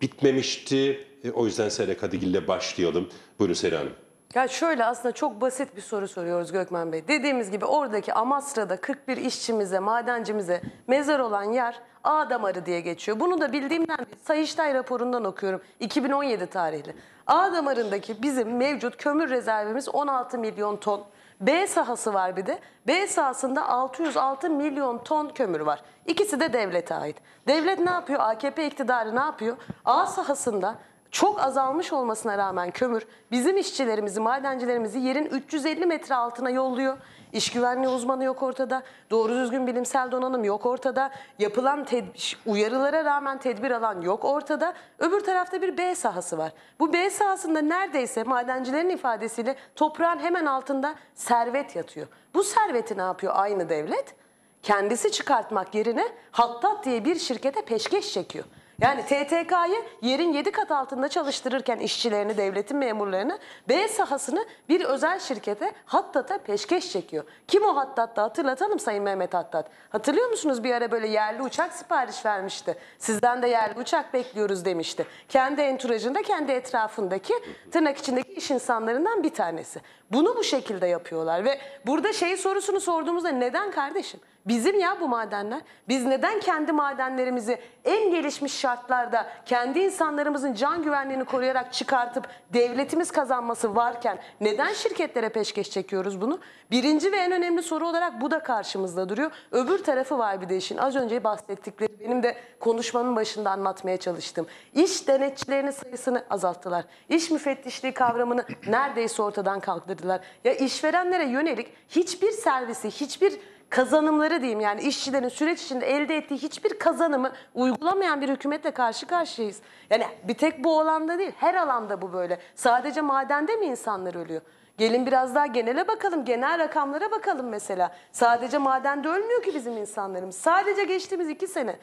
bitmemişti. O yüzden Sera Kadıgil ile başlayalım. Buyurun Sera Hanım. Ya şöyle aslında çok basit bir soru soruyoruz Gökmen Bey. Dediğimiz gibi oradaki Amasra'da 41 işçimize, madencimize mezar olan yer A damarı diye geçiyor. Bunu da bildiğimden değil, Sayıştay raporundan okuyorum. 2017 tarihli. A damarındaki bizim mevcut kömür rezervimiz 16 milyon ton. B sahası var bir de. B sahasında 606 milyon ton kömür var. İkisi de devlete ait. Devlet ne yapıyor? AKP iktidarı ne yapıyor? A sahasında çok azalmış olmasına rağmen kömür bizim işçilerimizi, madencilerimizi yerin 350 metre altına yolluyor. İş güvenliği uzmanı yok ortada. Doğru düzgün bilimsel donanım yok ortada. Yapılan uyarılara rağmen tedbir alan yok ortada. Öbür tarafta bir B sahası var. Bu B sahasında neredeyse madencilerin ifadesiyle toprağın hemen altında servet yatıyor. Bu serveti ne yapıyor aynı devlet? Kendisi çıkartmak yerine Hattat diye bir şirkete peşkeş çekiyor. Yani TTK'yı yerin 7 kat altında çalıştırırken işçilerini, devletin memurlarını, B sahasını bir özel şirkete Hattat'a peşkeş çekiyor. Kim o Hattat'ta? Hatırlatalım Sayın Mehmet Hattat. Hatırlıyor musunuz, bir ara böyle yerli uçak sipariş vermişti. Sizden de yerli uçak bekliyoruz demişti. Kendi enturajında, kendi etrafındaki tırnak içindeki iş insanlarından bir tanesi. Bunu bu şekilde yapıyorlar ve burada sorusunu sorduğumuzda neden kardeşim? Bizim ya bu madenler. Biz neden kendi madenlerimizi en gelişmiş şartlarda kendi insanlarımızın can güvenliğini koruyarak çıkartıp devletimiz kazanması varken neden şirketlere peşkeş çekiyoruz bunu? Birinci ve en önemli soru olarak bu da karşımızda duruyor. Öbür tarafı var bir de işin. Az önce bahsettikleri, benim de konuşmanın başında anlatmaya çalıştım. İş denetçilerinin sayısını azalttılar. İş müfettişliği kavramını neredeyse ortadan kaldırdılar. Ya işverenlere yönelik hiçbir servisi, hiçbir kazanımları diyeyim, yani işçilerin süreç içinde elde ettiği hiçbir kazanımı uygulamayan bir hükümetle karşı karşıyayız. Yani bir tek bu alanda değil, her alanda bu böyle. Sadece madende mi insanlar ölüyor? Gelin biraz daha genele bakalım, genel rakamlara bakalım mesela. Sadece madende ölmüyor ki bizim insanlarımız. Sadece geçtiğimiz 2 sene,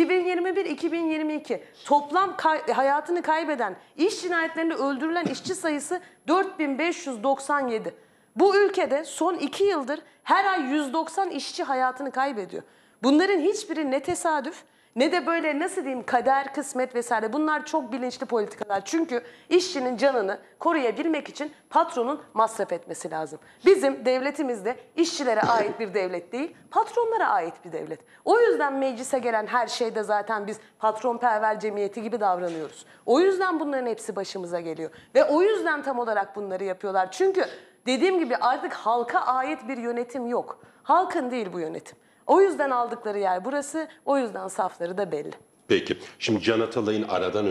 2021-2022 toplam hayatını kaybeden, iş cinayetlerinde öldürülen işçi sayısı 4597. Bu ülkede son 2 yıldır her ay 190 işçi hayatını kaybediyor. Bunların hiçbiri ne tesadüf ne de böyle nasıl diyeyim kader, kısmet vesaire. Bunlar çok bilinçli politikalar. Çünkü işçinin canını koruyabilmek için patronun masraf etmesi lazım. Bizim devletimiz de işçilere ait bir devlet değil, patronlara ait bir devlet. O yüzden meclise gelen her şeyde zaten biz patronperver cemiyeti gibi davranıyoruz. O yüzden bunların hepsi başımıza geliyor. Ve o yüzden tam olarak bunları yapıyorlar. Çünkü dediğim gibi artık halka ait bir yönetim yok. Halkın değil bu yönetim. O yüzden aldıkları yer burası, o yüzden safları da belli. Peki, şimdi Can Atalay'ın aradan